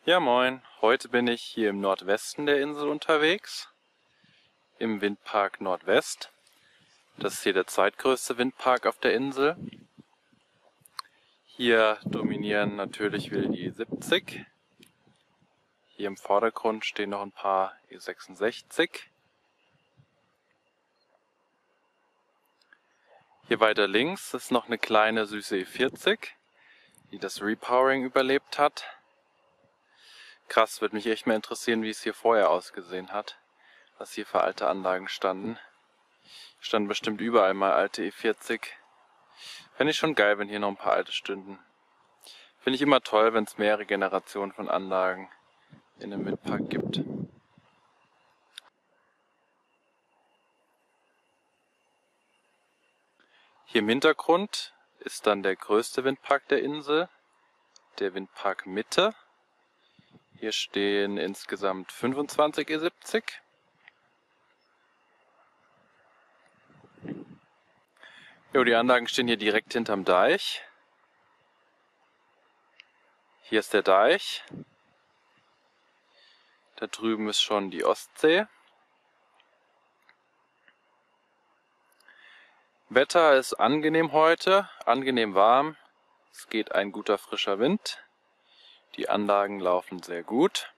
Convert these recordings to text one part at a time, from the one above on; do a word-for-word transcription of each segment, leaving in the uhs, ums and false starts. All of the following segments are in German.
Ja moin, heute bin ich hier im Nordwesten der Insel unterwegs, im Windpark Nordwest. Das ist hier der zweitgrößte Windpark auf der Insel. Hier dominieren natürlich wieder die E siebzig. Hier im Vordergrund stehen noch ein paar E sechsundsechzig. Hier weiter links ist noch eine kleine süße E vierzig, die das Repowering überlebt hat. Krass, würde mich echt mal interessieren, wie es hier vorher ausgesehen hat, was hier für alte Anlagen standen. Standen bestimmt überall mal alte E vierzig. Fände ich schon geil, wenn hier noch ein paar alte stünden. Finde ich immer toll, wenn es mehrere Generationen von Anlagen in einem Windpark gibt. Hier im Hintergrund ist dann der größte Windpark der Insel, der Windpark Mitte. Hier stehen insgesamt fünfundzwanzig E siebzig. Jo, die Anlagen stehen hier direkt hinterm Deich. Hier ist der Deich. Da drüben ist schon die Ostsee. Wetter ist angenehm heute, angenehm warm. Es geht ein guter frischer Wind. Die Anlagen laufen sehr gut.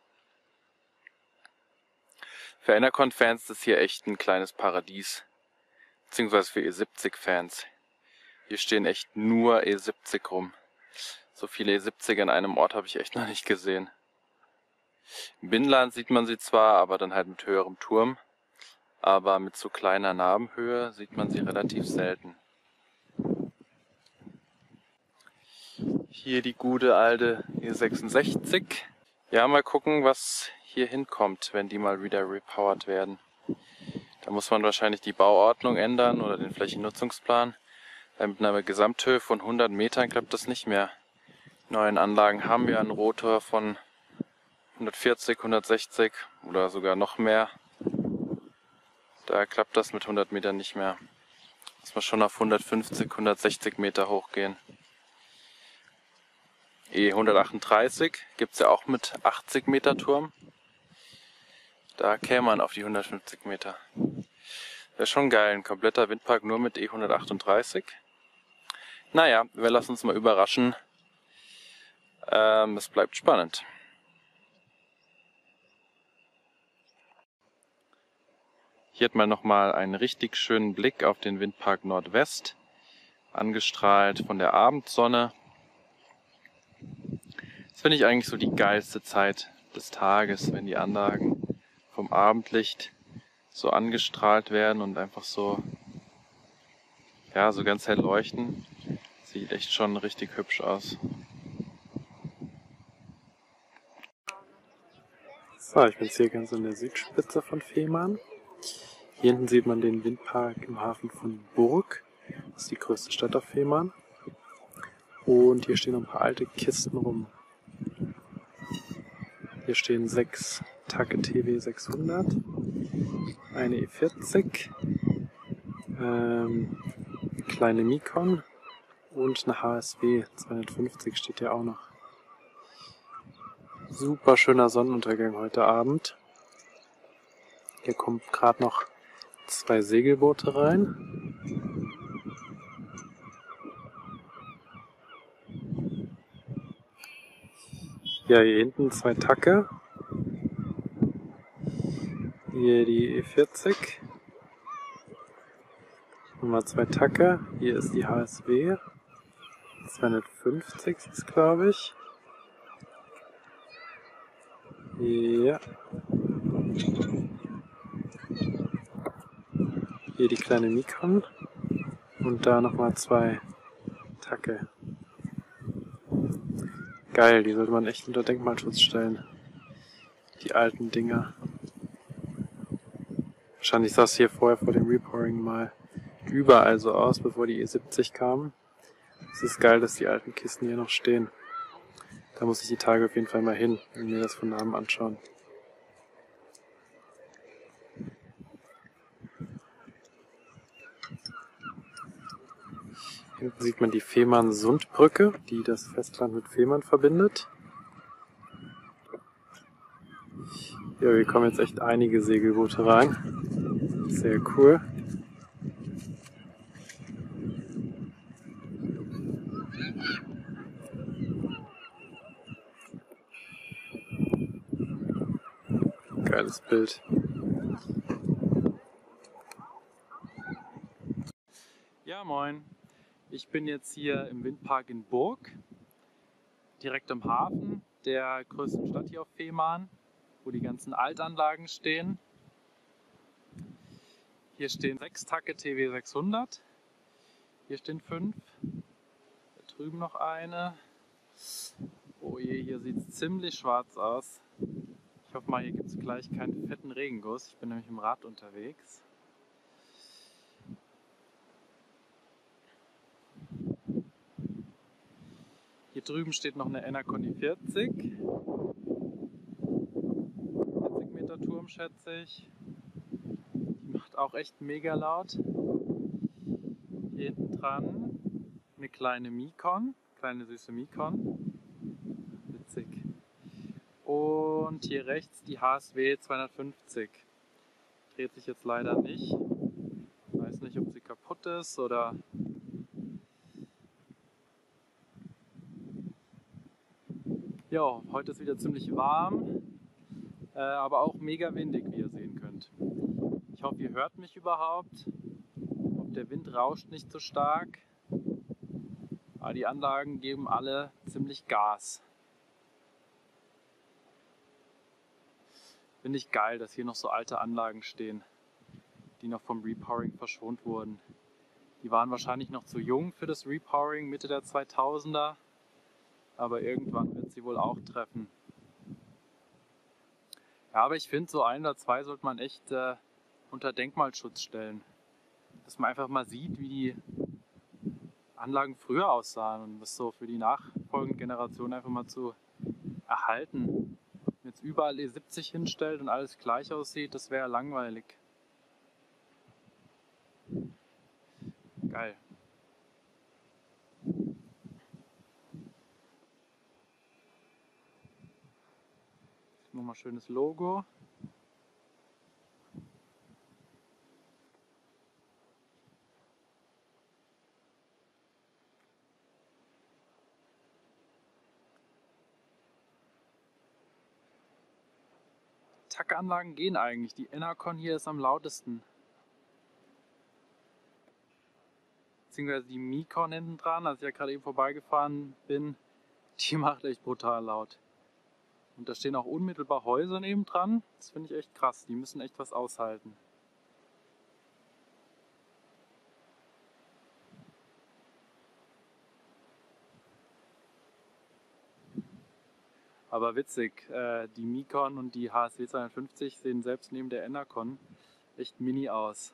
Für Enercon-Fans ist es hier echt ein kleines Paradies. Beziehungsweise für E siebzig-Fans. Hier stehen echt nur E siebzig rum. So viele E siebzig an einem Ort habe ich echt noch nicht gesehen. Im Binnenland sieht man sie zwar, aber dann halt mit höherem Turm. Aber mit so kleiner Nabenhöhe sieht man sie relativ selten. Hier die gute alte E sechsundsechzig. Ja, mal gucken, was hier hinkommt, wenn die mal wieder repowered werden. Da muss man wahrscheinlich die Bauordnung ändern oder den Flächennutzungsplan. Weil mit einer Gesamthöhe von hundert Metern klappt das nicht mehr. Die neuen Anlagen haben ja einen Rotor von hundertvierzig, hundertsechzig oder sogar noch mehr. Da klappt das mit hundert Metern nicht mehr. Muss man schon auf hundertfünfzig, hundertsechzig Meter hochgehen. E hundertachtunddreißig gibt es ja auch mit achtzig Meter Turm. Da käme man auf die hundertfünfzig Meter. Wäre schon geil, ein kompletter Windpark nur mit E hundertachtunddreißig. Naja, wir lassen uns mal überraschen. Ähm, es bleibt spannend. Hier hat man nochmal einen richtig schönen Blick auf den Windpark Nordwest, angestrahlt von der Abendsonne. Das finde ich eigentlich so die geilste Zeit des Tages, wenn die Anlagen vom Abendlicht so angestrahlt werden und einfach so, ja, so ganz hell leuchten. Sieht echt schon richtig hübsch aus. So, ich bin jetzt hier ganz an der Südspitze von Fehmarn. Hier hinten sieht man den Windpark im Hafen von Burg. Das ist die größte Stadt auf Fehmarn. Und hier stehen noch ein paar alte Kisten rum. Hier stehen sechs Tacke T W sechshundert, eine E vierzig, ähm, eine kleine Mikon und eine H S W zweihundertfünfzig steht hier auch noch. Super schöner Sonnenuntergang heute Abend. Hier kommt gerade noch zwei Segelboote rein. Ja, hier hinten zwei Tacke. Hier die E vierzig. Nochmal zwei Tacke. Hier ist die H S W. zweihundertfünfzig ist es, glaube ich. Ja. Hier die kleine Mikon. Und da nochmal zwei Tacke. Geil, die sollte man echt unter Denkmalschutz stellen. Die alten Dinger. Wahrscheinlich sah es hier vorher vor dem Repowering mal überall so aus, bevor die E siebzig kamen. Es ist geil, dass die alten Kisten hier noch stehen. Da muss ich die Tage auf jeden Fall mal hin und mir das von Namen anschauen. Hinten sieht man die Fehmarn-Sundbrücke, die das Festland mit Fehmarn verbindet. Ja, hier kommen jetzt echt einige Segelboote rein. Sehr cool. Geiles Bild. Ja, moin. Ich bin jetzt hier im Windpark in Burg, direkt am Hafen der größten Stadt hier auf Fehmarn, wo die ganzen Altanlagen stehen. Hier stehen sechs Tacke T W sechshundert. Hier stehen fünf. Da drüben noch eine. Oh je, hier sieht es ziemlich schwarz aus. Ich hoffe mal, hier gibt es gleich keinen fetten Regenguss. Ich bin nämlich im Rad unterwegs. Hier drüben steht noch eine Enercon vierzig. vierzig Meter Turm, schätze ich. Die macht auch echt mega laut. Hier hinten dran eine kleine Mikon, kleine süße Mikon. Witzig. Und hier rechts die H S W zweihundertfünfzig. Dreht sich jetzt leider nicht. Ich weiß nicht, ob sie kaputt ist oder... Ja, heute ist wieder ziemlich warm, äh, aber auch mega windig, wie ihr sehen könnt. Ich hoffe, ihr hört mich überhaupt. Ob der Wind rauscht nicht so stark. Aber die Anlagen geben alle ziemlich Gas. Finde ich geil, dass hier noch so alte Anlagen stehen, die noch vom Repowering verschont wurden. Die waren wahrscheinlich noch zu jung für das Repowering Mitte der zweitausender. Aber irgendwann wird sie wohl auch treffen. Ja, aber ich finde, so ein oder zwei sollte man echt äh, unter Denkmalschutz stellen. Dass man einfach mal sieht, wie die Anlagen früher aussahen und das so für die nachfolgenden Generationen einfach mal zu erhalten. Wenn man jetzt überall E siebzig hinstellt und alles gleich aussieht, das wäre langweilig. Geil. Nochmal schönes Logo. Tackeanlagen gehen eigentlich. Die Enercon hier ist am lautesten. Beziehungsweise die Mikon hinten dran, als ich ja gerade eben vorbeigefahren bin, die macht echt brutal laut. Und da stehen auch unmittelbar Häuser neben dran. Das finde ich echt krass. Die müssen echt was aushalten. Aber witzig, äh, die Mikon und die H S W zweihundertfünfzig sehen selbst neben der Enercon echt mini aus.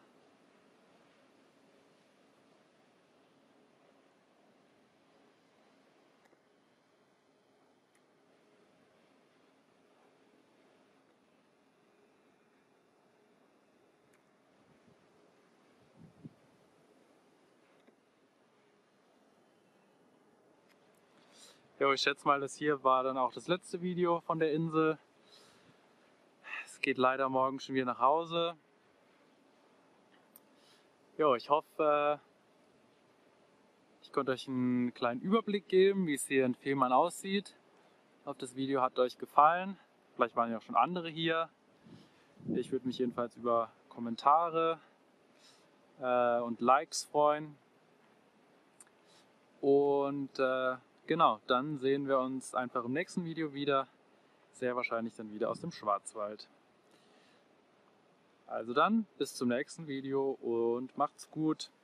Ja, ich schätze mal, das hier war dann auch das letzte Video von der Insel. Es geht leider morgen schon wieder nach Hause. Jo, ich hoffe, ich konnte euch einen kleinen Überblick geben, wie es hier in Fehmarn aussieht. Ich hoffe, das Video hat euch gefallen. Vielleicht waren ja auch schon andere hier. Ich würde mich jedenfalls über Kommentare äh, und Likes freuen. Und äh, genau, dann sehen wir uns einfach im nächsten Video wieder. Sehr wahrscheinlich dann wieder aus dem Schwarzwald. Also dann, bis zum nächsten Video und macht's gut.